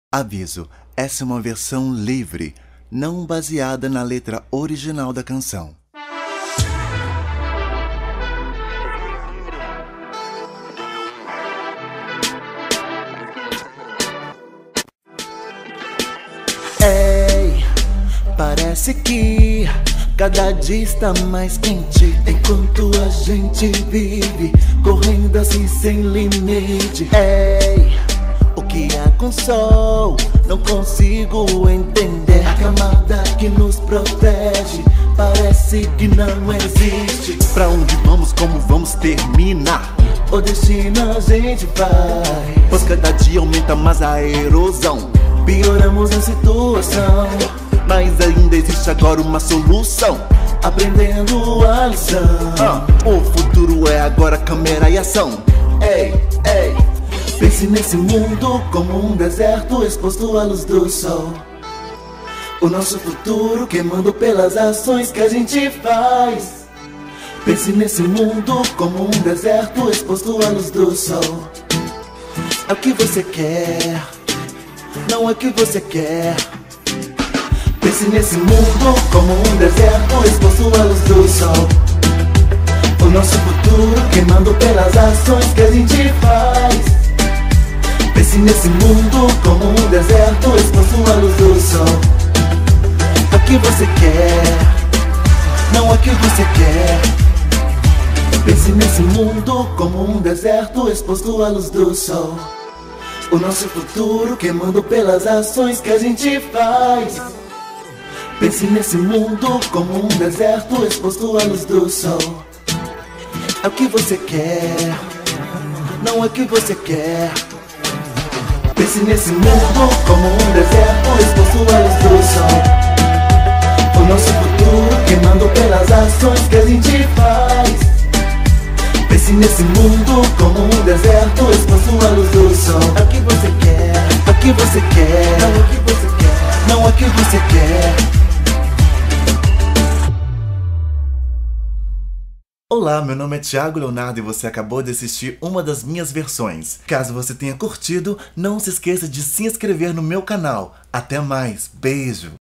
Aviso: essa é uma versão livre, não baseada na letra original da canção. Ei, parece que cada dia está mais quente, enquanto a gente vive correndo assim sem limite. Ei, o que há com o sol? Não consigo entender. A camada que nos protege parece que não existe. Pra onde vamos, como vamos terminar? O destino a gente vai, Pois cada dia aumenta mais a erosão. pioramos a situação, Mas ainda existe agora uma solução. aprendendo a lição. O futuro é agora câmera e ação. Ei, ei, pense nesse mundo como um deserto exposto à luz do sol. O nosso futuro queimando pelas ações que a gente faz. Pense nesse mundo como um deserto exposto à luz do sol. É o que você quer, não é o que você quer. Pense nesse mundo como um deserto exposto à luz do sol. O nosso futuro queimando pelas ações que a gente faz. Pense nesse mundo como um deserto exposto à luz do sol. É o que você quer, não é o que você quer. Pense nesse mundo como um deserto exposto à luz do sol. O nosso futuro queimando pelas ações que a gente faz. Pense nesse mundo como um deserto exposto à luz do sol. É o que você quer, não é o que você quer. Pense nesse mundo como um deserto exposto à luz do sol. O nosso futuro queimando pelas ações que a gente faz. Pense nesse mundo como um deserto exposto à luz do sol. É o que você quer, é o que você quer, não é o que você quer, não é o que você quer. Olá, meu nome é Thiago Leonardo e você acabou de assistir uma das minhas versões. Caso você tenha curtido, não se esqueça de se inscrever no meu canal. Até mais, beijo!